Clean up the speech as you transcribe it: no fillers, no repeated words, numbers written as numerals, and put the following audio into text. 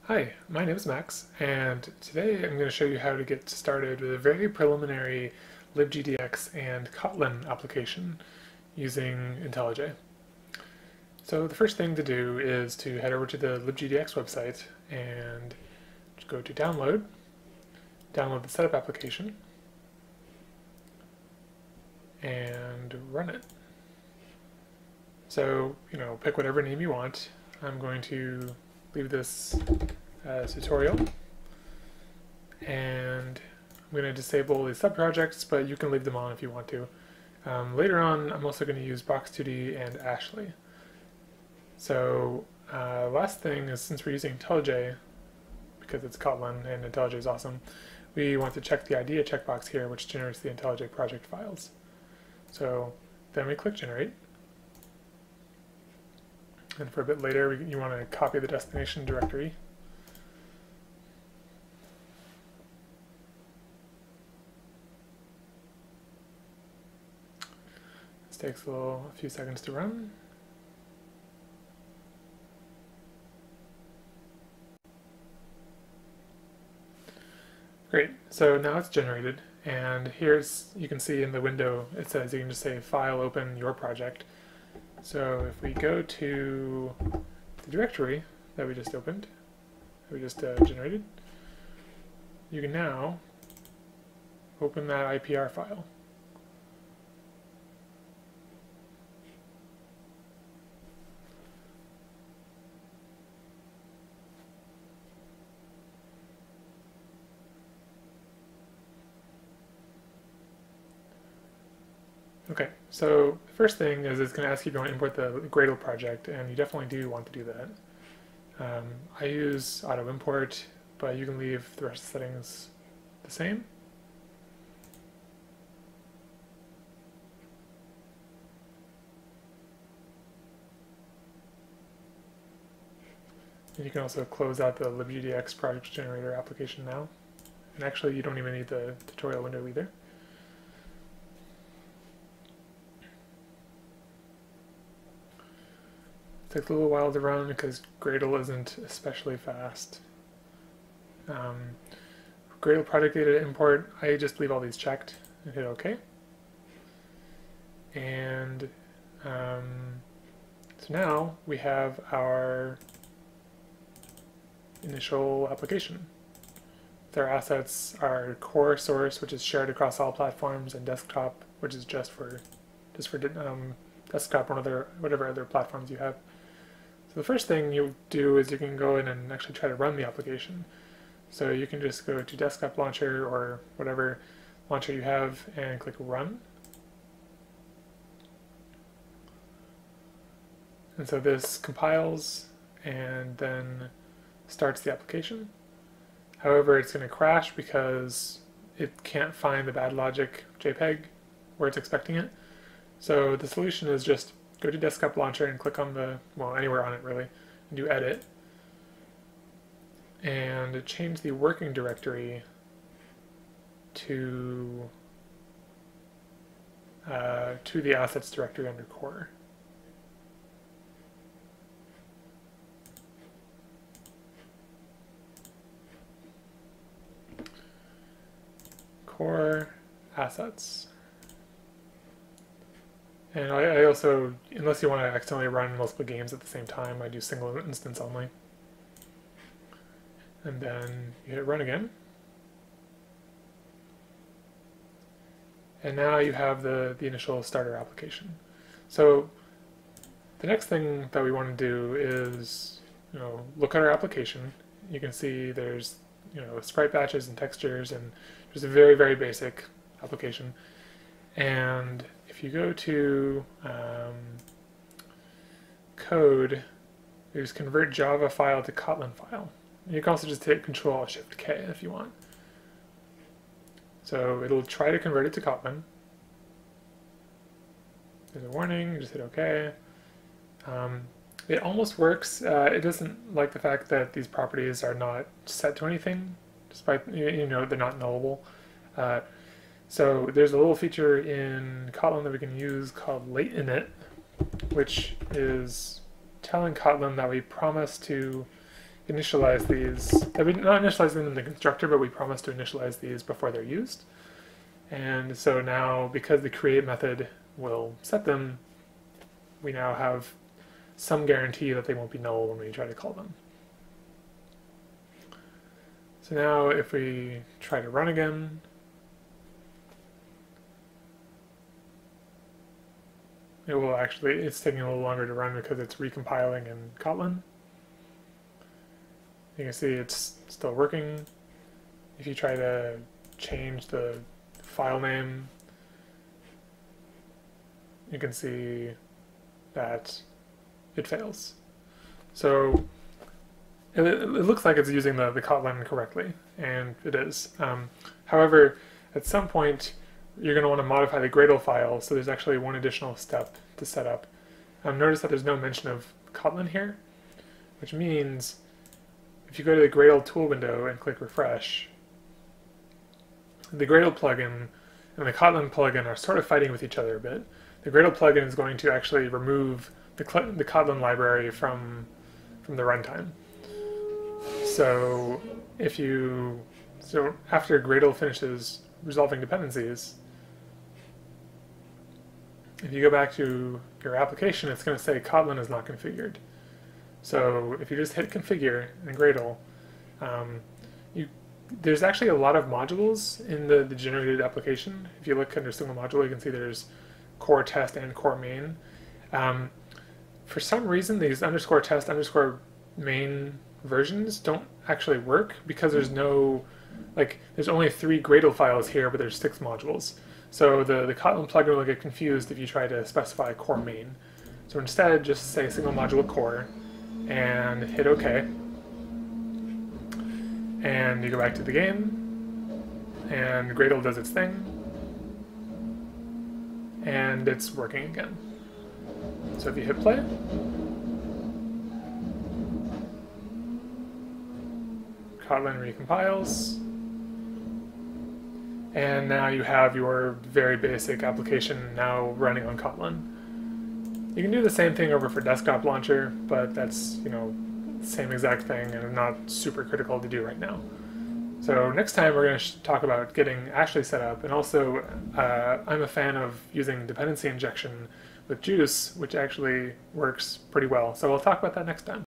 Hi, my name is Max, and today I'm going to show you how to get started with a very preliminary LibGDX and Kotlin application using IntelliJ. So the first thing to do is to head over to the LibGDX website and go to download the setup application, and run it. So, pick whatever name you want. I'm going to leave this as tutorial, and I'm going to disable the subprojects, but you can leave them on if you want to. Later on, I'm also going to use Box2D and Ashley. So last thing is, since we're using IntelliJ, because it's Kotlin and IntelliJ is awesome, we want to check the idea checkbox here, which generates the IntelliJ project files. So then we click generate. And for a bit later, you want to copy the destination directory. This takes a few seconds to run. Great, so now it's generated, and you can see in the window, it says you can just say file open your project. So if we go to the directory that we just opened, that we just generated, you can now open that IPR file. Okay, so the first thing is it's going to ask you if you want to import the Gradle project, and you definitely do want to do that. I use auto import, but you can leave the rest of the settings the same. And you can also close out the LibGDX project generator application now. And actually, you don't even need the tutorial window either. It takes a little while to run because Gradle isn't especially fast. Gradle project data import, I just leave all these checked and hit OK. And so now we have our initial application. Their assets are core source, which is shared across all platforms, and desktop, which is just for desktop or whatever other platforms you have. So the first thing you do is you can go in and actually try to run the application. So you can just go to desktop launcher or whatever launcher you have and click run. And so this compiles and then starts the application. However, it's going to crash because it can't find the bad logic JPEG where it's expecting it. So the solution is just go to desktop launcher and click on anywhere on it really, and do edit. And change the working directory to the assets directory under core. Core assets. And I also, unless you want to accidentally run multiple games at the same time, I do single instance only. And then you hit run again. And now you have the initial starter application. So the next thing that we want to do is look at our application. You can see there's sprite batches and textures, and just a very, very basic application. And if you go to code, there's convert Java file to Kotlin file. You can also just hit Control-Shift-K if you want. So it'll try to convert it to Kotlin. There's a warning, just hit OK. It almost works. It doesn't like the fact that these properties are not set to anything, despite they're not nullable. So there's a little feature in Kotlin that we can use called late init, which is telling Kotlin that we promise to initialize these. We not initialize them in the constructor, but we promise to initialize these before they're used. And so now, because the create method will set them, we now have some guarantee that they won't be null when we try to call them. So now if we try to run again, it will actually, it's taking a little longer to run because it's recompiling in Kotlin. You can see it's still working. If you try to change the file name, you can see that it fails. So it looks like it's using the Kotlin correctly, and it is. However, at some point, you're going to want to modify the Gradle file, so there's actually one additional step to set up. Notice that there's no mention of Kotlin here, which means if you go to the Gradle tool window and click refresh, the Gradle plugin and the Kotlin plugin are sort of fighting with each other a bit. The Gradle plugin is going to actually remove the Kotlin library from the runtime. So after Gradle finishes resolving dependencies, if you go back to your application, it's going to say Kotlin is not configured. So if you just hit configure in Gradle, there's actually a lot of modules in the generated application. If you look under single module, you can see there's core test and core main. For some reason, these underscore test underscore main versions don't actually work because there's there's only 3 Gradle files here, but there's 6 modules. So the Kotlin plugin will get confused if you try to specify core main. So instead, just say single module core and hit OK. And you go back to the game, and Gradle does its thing, and it's working again. So if you hit play, Kotlin recompiles, and now you have your very basic application now running on Kotlin. You can do the same thing over for desktop launcher, but that's, same exact thing and not super critical to do right now. So next time we're going to talk about getting Ashley set up, and also I'm a fan of using dependency injection with Guice, which actually works pretty well. So we'll talk about that next time.